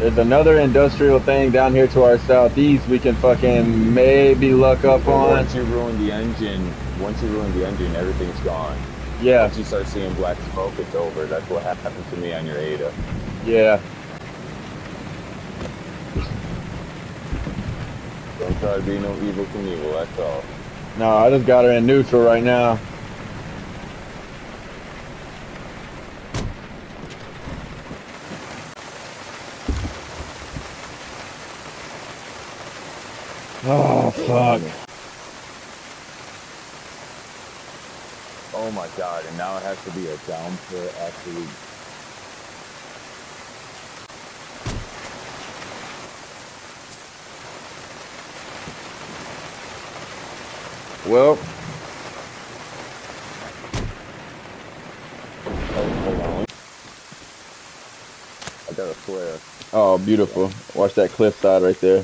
There's another industrial thing down here to our southeast we can fucking maybe luck up on. Once you ruin the engine, everything's gone. Yeah. Once you start seeing black smoke, it's over. That's what happened to me on your Ada. Yeah. Don't try to be no evil Knievel, that's all. No, I just got her in neutral right now. Oh, fuck. Oh my god, and now it has to be a down for absolute. Well. Oh, hold on. I got a flare. Oh, beautiful. Watch that cliff side right there.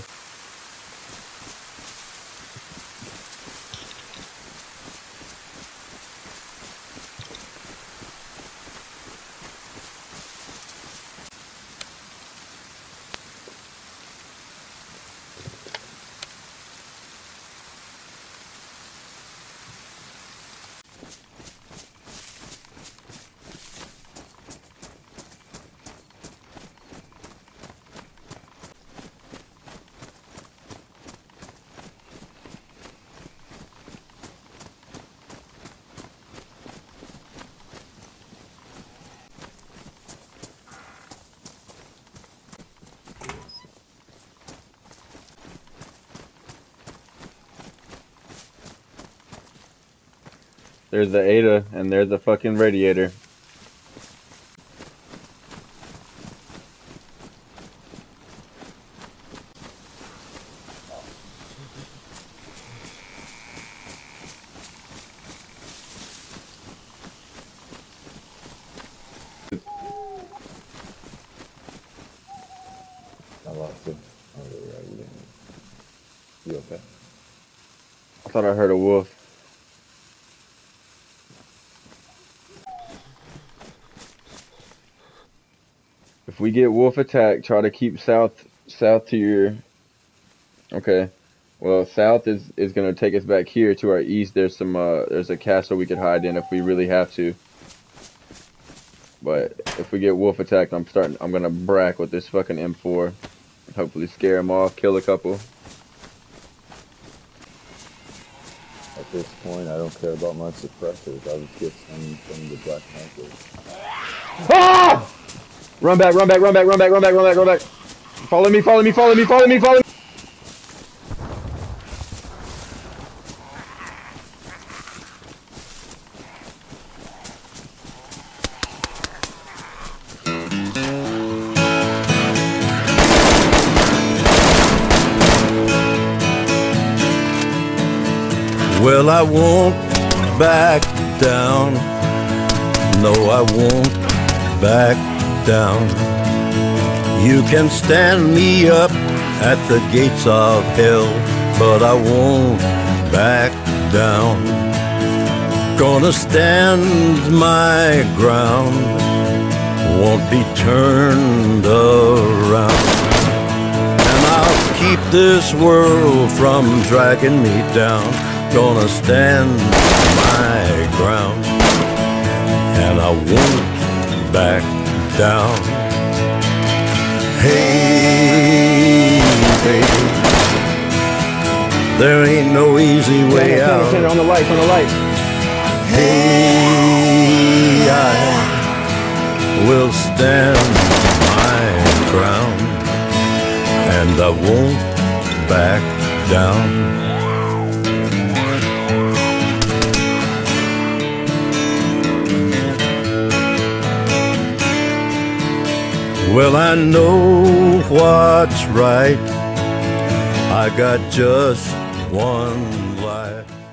There's the Ada, and there's the fucking radiator. I lost it. Oh, yeah, you okay? I thought I heard a wolf. If we get wolf attack, try to keep south to your. Okay, well, south is gonna take us back here to our east. There's there's a castle we could hide in if we really have to. But if we get wolf attacked, I'm gonna brack with this fucking M4. Hopefully scare them off, kill a couple. At this point, I don't care about my suppressors. I'll just get some from the black market. Ah! Run back, run back, run back, run back, run back, run back, run back. Follow me, follow me, follow me, follow me, follow me. Well, I won't back down. No, I won't back down. You can stand me up at the gates of hell, but I won't back down. Gonna stand my ground, won't be turned around. And I'll keep this world from dragging me down. Gonna stand my ground, and I won't back down. Hey, baby, there ain't no easy way out. On the lights, on the lights. Hey, I will stand my ground, and I won't back down. Well, I know what's right. I got just one life.